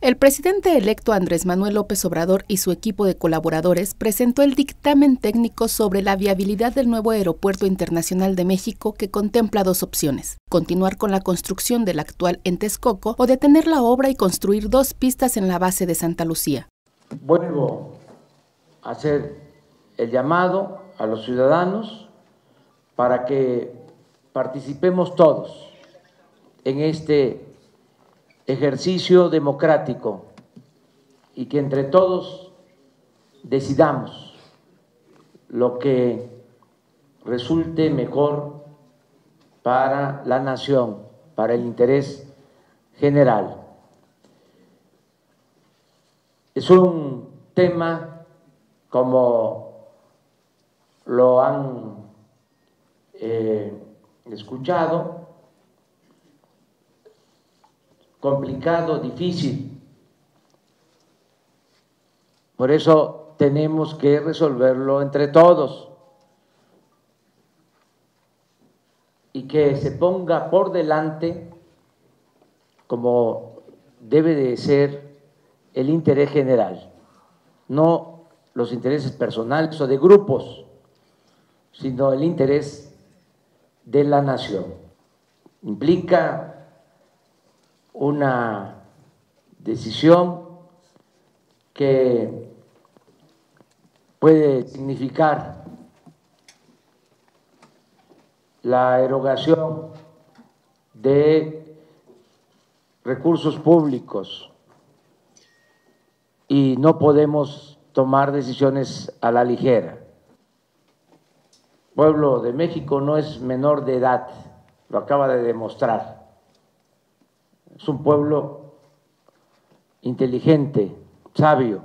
El presidente electo Andrés Manuel López Obrador y su equipo de colaboradores presentó el dictamen técnico sobre la viabilidad del nuevo Aeropuerto Internacional de México, que contempla dos opciones: continuar con la construcción del actual en Texcoco o detener la obra y construir 2 pistas en la base de Santa Lucía. Vuelvo a hacer el llamado a los ciudadanos para que participemos todos en este ejercicio democrático y que entre todos decidamos lo que resulte mejor para la nación, para el interés general. Es un tema, como lo han escuchado, complicado, difícil. Por eso tenemos que resolverlo entre todos y que se ponga por delante, como debe de ser, el interés general, no los intereses personales o de grupos, sino el interés de la nación. Implica una decisión que puede significar la erogación de recursos públicos y no podemos tomar decisiones a la ligera. El pueblo de México no es menor de edad, lo acaba de demostrar. Es un pueblo inteligente, sabio,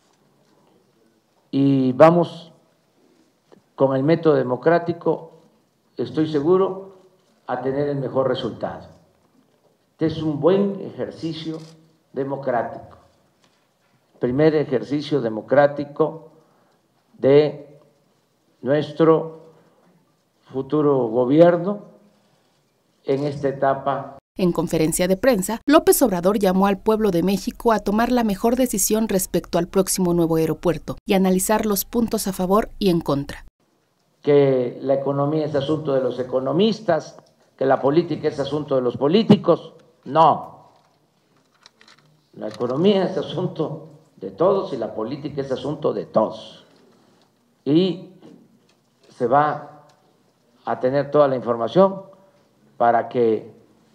y vamos con el método democrático, estoy seguro, a tener el mejor resultado. Este es un buen ejercicio democrático, primer ejercicio democrático de nuestro futuro gobierno en esta etapa. En conferencia de prensa, López Obrador llamó al pueblo de México a tomar la mejor decisión respecto al próximo nuevo aeropuerto y analizar los puntos a favor y en contra. Que la economía es asunto de los economistas, que la política es asunto de los políticos. No. La economía es asunto de todos y la política es asunto de todos. Y se va a tener toda la información para que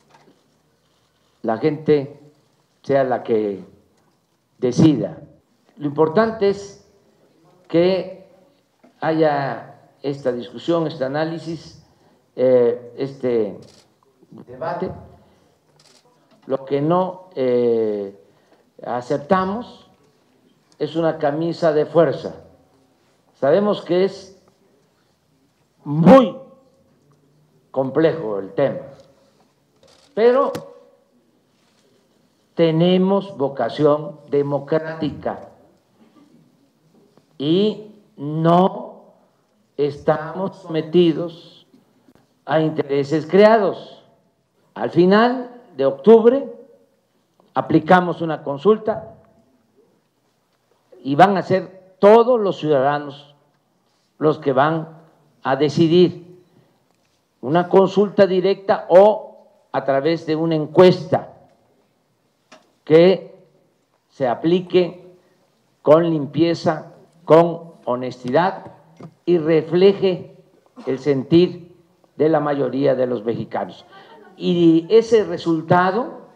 la gente sea la que decida. Lo importante es que haya esta discusión, este análisis, este debate. Lo que no aceptamos es una camisa de fuerza. Sabemos que es muy complejo el tema, pero tenemos vocación democrática y no estamos sometidos a intereses creados. Al final de octubre aplicamos una consulta y van a ser todos los ciudadanos los que van a decidir, una consulta directa o a través de una encuesta que se aplique con limpieza, con honestidad y refleje el sentir de la mayoría de los mexicanos. Y ese resultado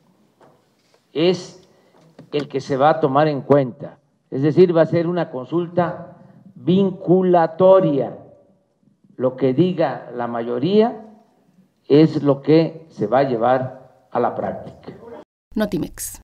es el que se va a tomar en cuenta, es decir, va a ser una consulta vinculatoria. Lo que diga la mayoría es lo que se va a llevar a la práctica. Notimex.